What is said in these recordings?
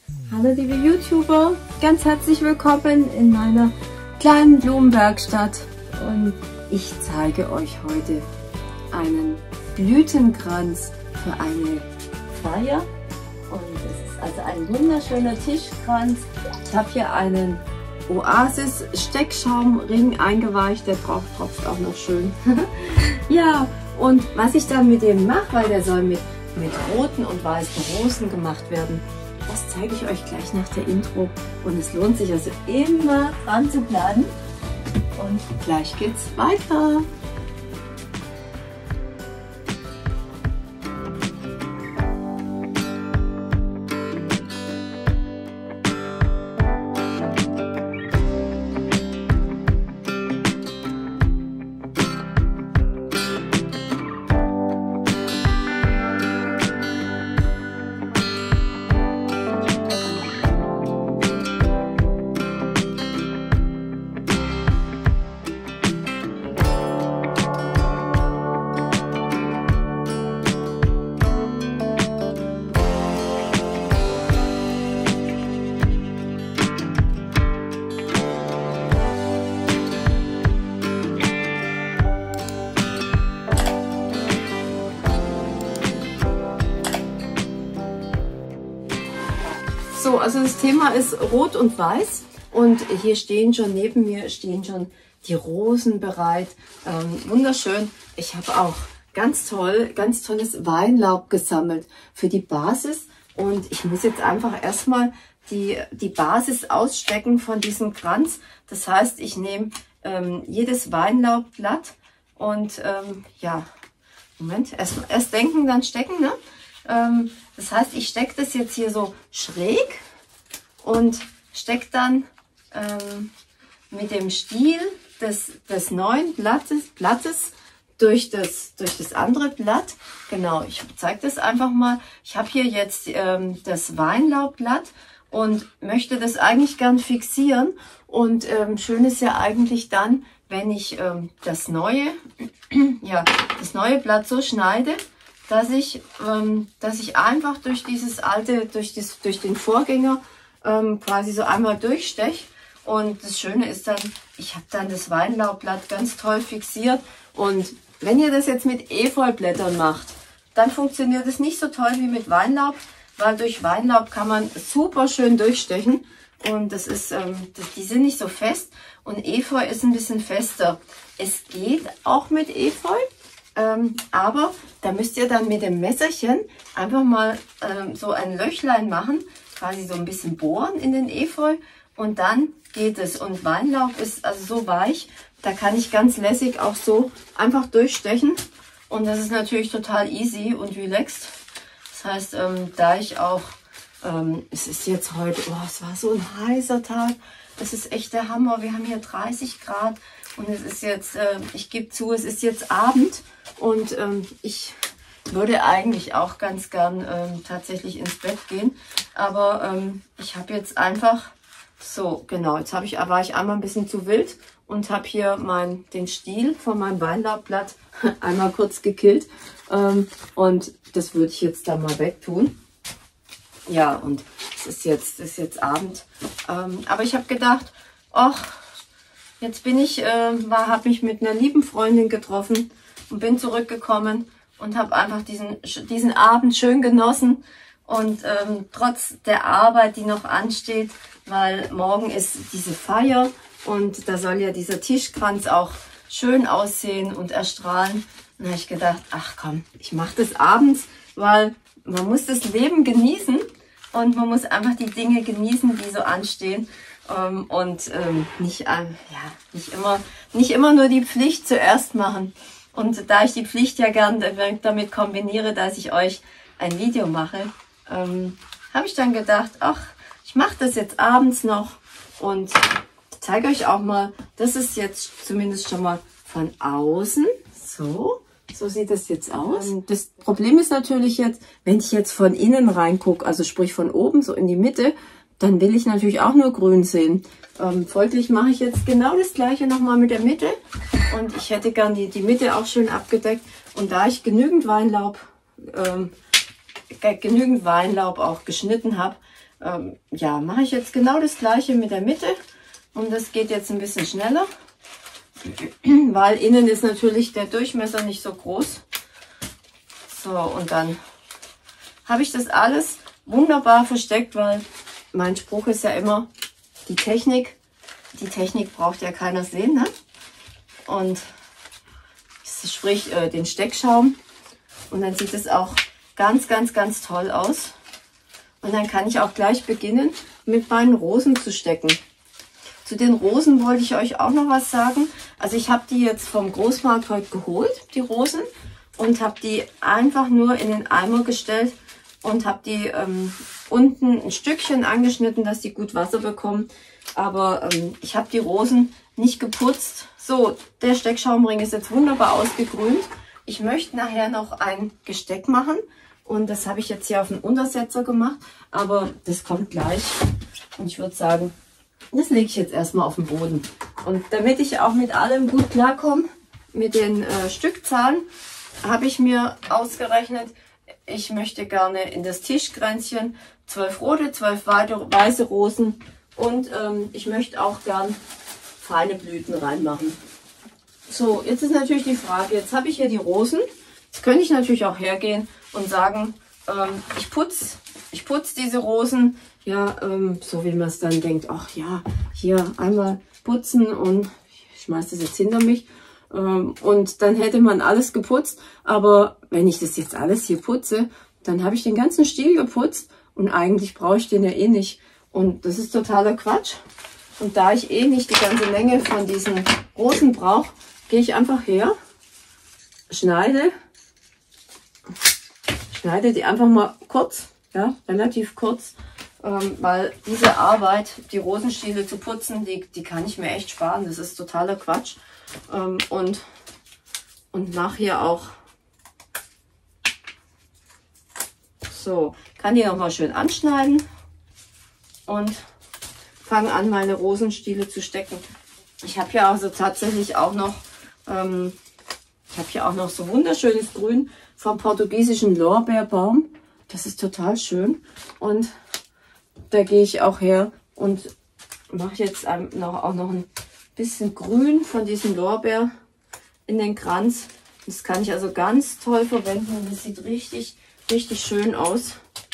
Hallo liebe YouTuber, ganz herzlich willkommen in meiner kleinen Blumenwerkstatt und ich zeige euch heute einen Blütenkranz für eine Feier und es ist also ein wunderschöner Tischkranz. Ich habe hier einen Oasis Steckschaumring eingeweicht, der tropft auch noch schön. Ja, und was ich dann mit dem mache, weil der soll mit roten und weißen Rosen gemacht werden, das zeige ich euch gleich nach der Intro und es lohnt sich also immer dran zu bleiben und gleich geht's weiter. So, also das Thema ist Rot und Weiß und hier stehen schon, neben mir stehen schon die Rosen bereit. Wunderschön. Ich habe auch ganz tolles Weinlaub gesammelt für die Basis und ich muss jetzt einfach erstmal die Basis ausstecken von diesem Kranz. Das heißt, ich nehme jedes Weinlaubblatt und ja, Moment, erst denken, dann stecken, ne? Das heißt, ich stecke das jetzt hier so schräg und stecke dann mit dem Stiel des neuen Blattes durch das andere Blatt. Genau, ich zeige das einfach mal. Ich habe hier jetzt das Weinlaubblatt und möchte das eigentlich gern fixieren. Und schön ist ja eigentlich dann, wenn ich das neue Blatt so schneide, dass ich einfach durch dieses alte, durch den Vorgänger quasi so einmal durchsteche. Und das Schöne ist dann, ich habe dann das Weinlaubblatt ganz toll fixiert. Und wenn ihr das jetzt mit Efeublättern macht, dann funktioniert es nicht so toll wie mit Weinlaub, weil durch Weinlaub kann man super schön durchstechen. Und das ist, die sind nicht so fest. Und Efeu ist ein bisschen fester. Es geht auch mit Efeu. Aber da müsst ihr dann mit dem Messerchen einfach mal so ein Löchlein machen, quasi so ein bisschen bohren in den Efeu und dann geht es. Und Weinlaub ist also so weich, da kann ich ganz lässig auch so einfach durchstechen und das ist natürlich total easy und relaxed. Das heißt, da ich auch, es ist jetzt heute, oh, es war so ein heißer Tag, das ist echt der Hammer, wir haben hier 30 Grad. Und es ist jetzt, ich gebe zu, es ist jetzt Abend und ich würde eigentlich auch ganz gern tatsächlich ins Bett gehen. Aber ich habe jetzt einfach, so genau, jetzt war ich einmal ein bisschen zu wild und habe hier den Stiel von meinem Weinlaubblatt einmal kurz gekillt. Und das würde ich jetzt da mal wegtun. Ja, und es ist jetzt Abend. Aber ich habe gedacht, ach, jetzt habe mich mit einer lieben Freundin getroffen und bin zurückgekommen und habe einfach diesen Abend schön genossen und trotz der Arbeit, die noch ansteht, weil morgen ist diese Feier und da soll ja dieser Tischkranz auch schön aussehen und erstrahlen. Und da habe ich gedacht, ach komm, ich mache das abends, weil man muss das Leben genießen und man muss einfach die Dinge genießen, die so anstehen. Und nicht immer nur die Pflicht zuerst machen. Und da ich die Pflicht ja gern damit kombiniere, dass ich euch ein Video mache, habe ich dann gedacht, ach, ich mache das jetzt abends noch und zeige euch auch mal, das ist jetzt zumindest schon mal von außen. So sieht das jetzt aus. Das Problem ist natürlich jetzt, wenn ich jetzt von innen reingucke, also sprich von oben so in die Mitte, dann will ich natürlich auch nur grün sehen. Folglich mache ich jetzt genau das gleiche nochmal mit der Mitte. Und ich hätte gern die Mitte auch schön abgedeckt. Und da ich genügend Weinlaub genügend Weinlaub auch geschnitten habe, ja, mache ich jetzt genau das gleiche mit der Mitte. Und das geht jetzt ein bisschen schneller, weil innen ist natürlich der Durchmesser nicht so groß. So, und dann habe ich das alles wunderbar versteckt, weil mein Spruch ist ja immer, die Technik braucht ja keiner sehen, ne? Und sprich den Steckschaum. Und dann sieht es auch ganz, ganz, ganz toll aus. Und dann kann ich auch gleich beginnen, mit meinen Rosen zu stecken. Zu den Rosen wollte ich euch auch noch was sagen. Also ich habe die jetzt vom Großmarkt heute geholt, die Rosen. Und habe die einfach nur in den Eimer gestellt und habe die unten ein Stückchen angeschnitten, dass die gut Wasser bekommen. Aber ich habe die Rosen nicht geputzt. So, der Steckschaumring ist jetzt wunderbar ausgegrünt. Ich möchte nachher noch ein Gesteck machen. Und das habe ich jetzt hier auf den Untersetzer gemacht. Aber das kommt gleich. Und ich würde sagen, das lege ich jetzt erstmal auf den Boden. Und damit ich auch mit allem gut klarkomme, mit den Stückzahlen, habe ich mir ausgerechnet, ich möchte gerne in das Tischkränzchen 12 rote, 12 weiße Rosen und ich möchte auch gern feine Blüten reinmachen. So, jetzt ist natürlich die Frage, jetzt habe ich hier die Rosen. Jetzt könnte ich natürlich auch hergehen und sagen, ich putz diese Rosen, ja, so wie man es dann denkt, ach ja, hier einmal putzen und ich schmeiße das jetzt hinter mich. Und dann hätte man alles geputzt, aber wenn ich das jetzt alles hier putze, dann habe ich den ganzen Stiel geputzt und eigentlich brauche ich den ja eh nicht. Und das ist totaler Quatsch. Und da ich eh nicht die ganze Länge von diesen Rosen brauche, gehe ich einfach her, schneide die einfach mal kurz, ja, relativ kurz, weil diese Arbeit, die Rosenstiele zu putzen, die kann ich mir echt sparen. Das ist totaler Quatsch. Und mache hier auch so, kann die nochmal schön anschneiden und fange an, meine Rosenstiele zu stecken. Ich habe hier also tatsächlich auch noch, so wunderschönes Grün vom portugiesischen Lorbeerbaum. Das ist total schön und da gehe ich auch her und mache jetzt auch noch ein bisschen Grün von diesem Lorbeer in den Kranz. Das kann ich also ganz toll verwenden und das sieht richtig, richtig schön aus,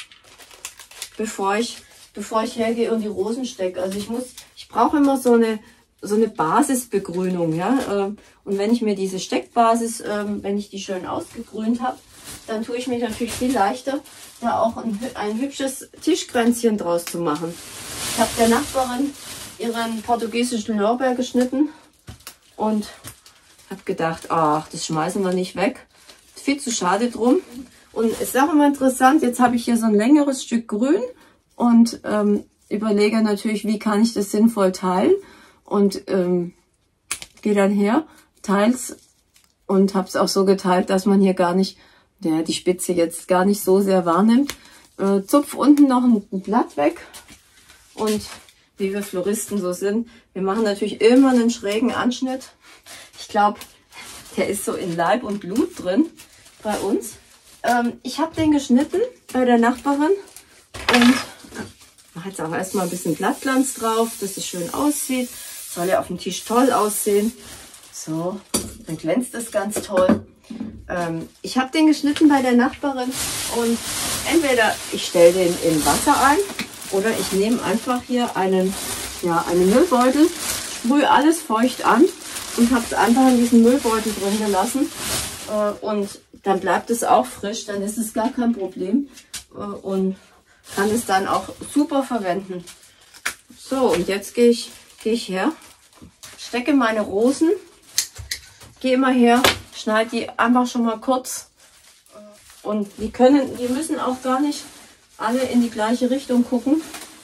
bevor ich hergehe und die Rosen stecke. Also ich brauche immer so eine Basisbegrünung, ja. Und wenn ich mir diese Steckbasis, wenn ich die schön ausgegrünt habe, dann tue ich mich natürlich viel leichter, da auch ein hübsches Tischkränzchen draus zu machen. Ich habe der Nachbarin ihren portugiesischen Lorbeer geschnitten und habe gedacht, ach, das schmeißen wir nicht weg. Viel zu schade drum. Und es ist auch immer interessant, jetzt habe ich hier so ein längeres Stück Grün und überlege natürlich, wie kann ich das sinnvoll teilen. Und gehe dann her, teils und habe es auch so geteilt, dass man hier gar nicht, die Spitze jetzt gar nicht so sehr wahrnimmt. Zupf unten noch ein Blatt weg und wie wir Floristen so sind, wir machen natürlich immer einen schrägen Anschnitt. Ich glaube, der ist so in Leib und Blut drin bei uns. Ich habe den geschnitten bei der Nachbarin und mache jetzt auch erstmal ein bisschen Blattglanz drauf, dass es schön aussieht. Soll ja auf dem Tisch toll aussehen. So, dann glänzt es ganz toll. Ich habe den geschnitten bei der Nachbarin und entweder ich stelle den in Wasser ein oder ich nehme einfach hier einen Müllbeutel, sprühe alles feucht an und habe es einfach in diesen Müllbeutel drin gelassen. Und dann bleibt es auch frisch, dann ist es gar kein Problem und kann es dann auch super verwenden. So, und jetzt gehe ich her, stecke meine Rosen, gehe immer her, schneide die einfach schon mal kurz und die müssen auch gar nicht alle in die gleiche Richtung gucken.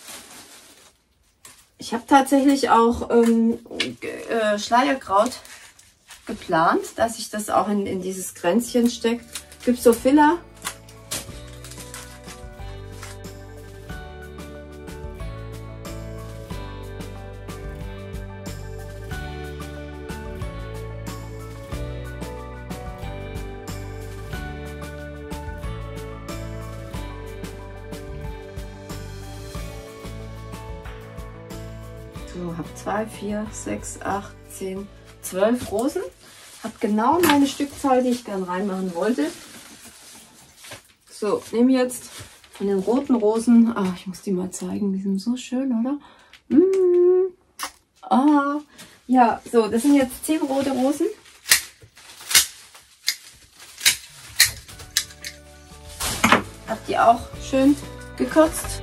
Ich habe tatsächlich auch Schleierkraut geplant, dass ich das auch in dieses Kränzchen stecke. Gibt so Filler. So, habe 2, 4, 6, 8, 10, 12 Rosen. Habe genau meine Stückzahl, die ich gern reinmachen wollte. So, nehme jetzt von den roten Rosen. Ah, ich muss die mal zeigen. Die sind so schön, oder? Ja, so, das sind jetzt 10 rote Rosen. Habe die auch schön gekürzt.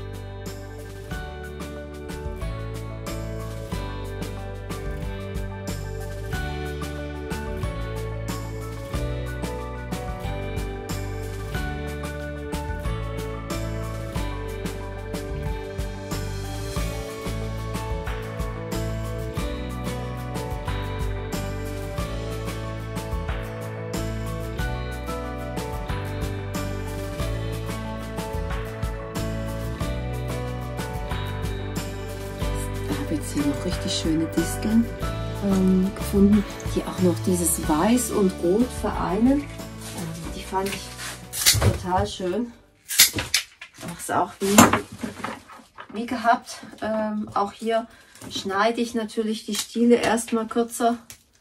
Jetzt hier noch richtig schöne Disteln gefunden, die auch noch dieses Weiß und Rot vereinen. Die fand ich total schön. Das ist auch wie gehabt. Auch hier schneide ich natürlich die Stiele erstmal kürzer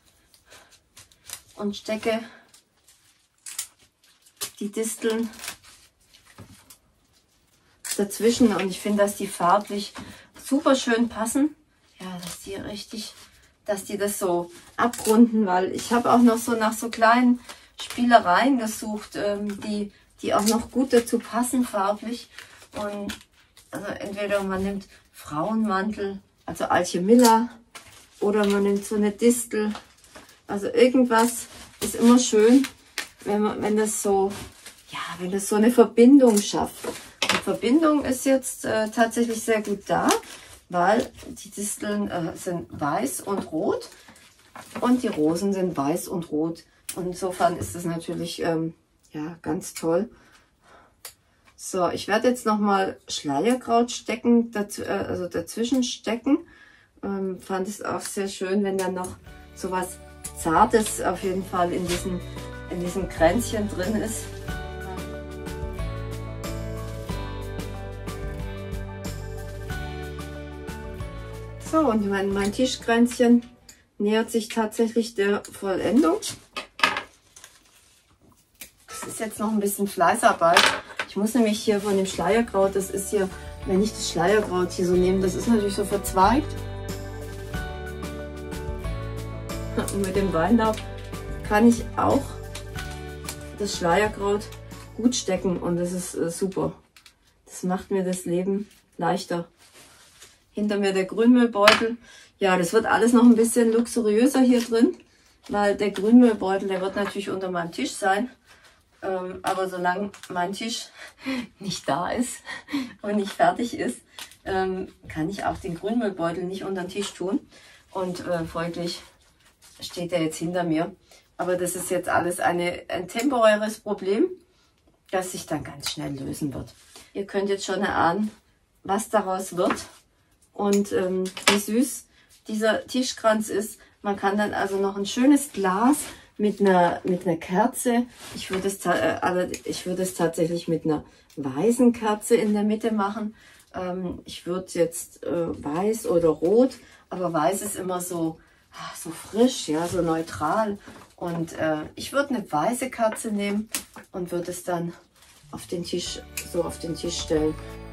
und stecke die Disteln dazwischen. Und ich finde, dass die farblich super schön passen. Ja, dass die das so abrunden, weil ich habe auch noch so nach so kleinen Spielereien gesucht, die auch noch gut dazu passen farblich. Und also entweder man nimmt Frauenmantel, also Alchemilla, oder man nimmt so eine Distel. Also irgendwas ist immer schön, wenn das so eine Verbindung schafft. Die Verbindung ist jetzt tatsächlich sehr gut da, weil die Disteln sind weiß und rot und die Rosen sind weiß und rot. Und insofern ist das natürlich ja, ganz toll. So, ich werde jetzt nochmal Schleierkraut stecken, also dazwischen stecken. Fand es auch sehr schön, wenn dann noch so was Zartes auf jeden Fall in diesem Kränzchen drin ist. So, und mein Tischkränzchen nähert sich tatsächlich der Vollendung. Das ist jetzt noch ein bisschen Fleißarbeit. Ich muss nämlich hier von dem Schleierkraut, das ist hier, wenn ich das Schleierkraut hier so nehme, das ist natürlich so verzweigt. Und mit dem Weinlaub kann ich auch das Schleierkraut gut stecken und das ist super. Das macht mir das Leben leichter. Hinter mir der Grünmüllbeutel. Ja, das wird alles noch ein bisschen luxuriöser hier drin, weil der Grünmüllbeutel, der wird natürlich unter meinem Tisch sein. Aber solange mein Tisch nicht da ist und nicht fertig ist, kann ich auch den Grünmüllbeutel nicht unter den Tisch tun. Und folglich steht er jetzt hinter mir. Aber das ist jetzt alles ein temporäres Problem, das sich dann ganz schnell lösen wird. Ihr könnt jetzt schon erahnen, was daraus wird. Und wie süß dieser Tischkranz ist. Man kann dann also noch ein schönes Glas mit einer Kerze. Ich würde es tatsächlich mit einer weißen Kerze in der Mitte machen. Ich würde jetzt weiß oder rot, aber weiß ist immer so frisch, ja, so neutral. Und ich würde eine weiße Kerze nehmen und würde es dann auf den Tisch stellen.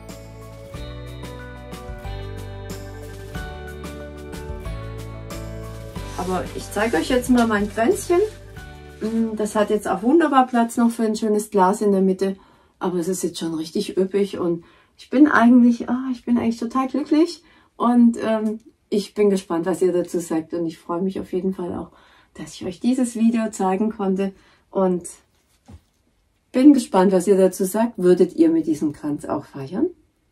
Aber ich zeige euch jetzt mal mein Kränzchen. Das hat jetzt auch wunderbar Platz noch für ein schönes Glas in der Mitte. Aber es ist jetzt schon richtig üppig und ich bin eigentlich total glücklich. Und ich bin gespannt, was ihr dazu sagt. Und ich freue mich auf jeden Fall auch, dass ich euch dieses Video zeigen konnte. Und bin gespannt, was ihr dazu sagt. Würdet ihr mit diesem Kranz auch feiern?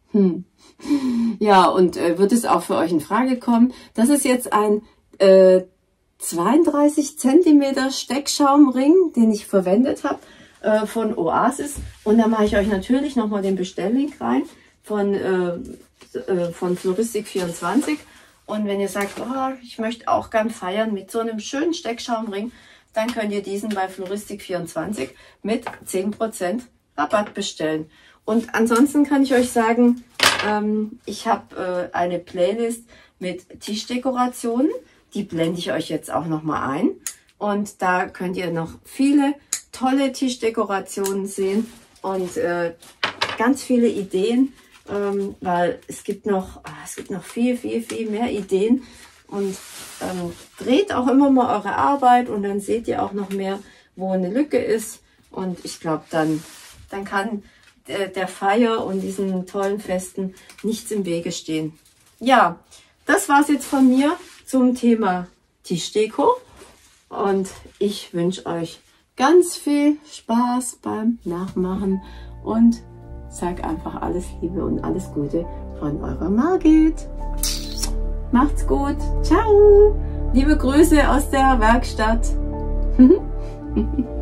Ja, und wird es auch für euch in Frage kommen? Das ist jetzt ein 32 cm Steckschaumring, den ich verwendet habe von Oasis. Und da mache ich euch natürlich nochmal den Bestelllink rein von Floristik24. Und wenn ihr sagt, oh, ich möchte auch gern feiern mit so einem schönen Steckschaumring, dann könnt ihr diesen bei Floristik24 mit 10% Rabatt bestellen. Und ansonsten kann ich euch sagen, ich habe eine Playlist mit Tischdekorationen. Die blende ich euch jetzt auch nochmal ein. Und da könnt ihr noch viele tolle Tischdekorationen sehen und ganz viele Ideen, weil es gibt noch viel mehr Ideen. Und dreht auch immer mal eure Arbeit und dann seht ihr auch noch mehr, wo eine Lücke ist. Und ich glaube, dann kann der Feier und diesen tollen Festen nichts im Wege stehen. Ja, das war's jetzt von mir zum Thema Tischdeko. Und ich wünsche euch ganz viel Spaß beim Nachmachen und sag einfach alles Liebe und alles Gute von eurer Margit. Macht's gut. Ciao. Liebe Grüße aus der Werkstatt.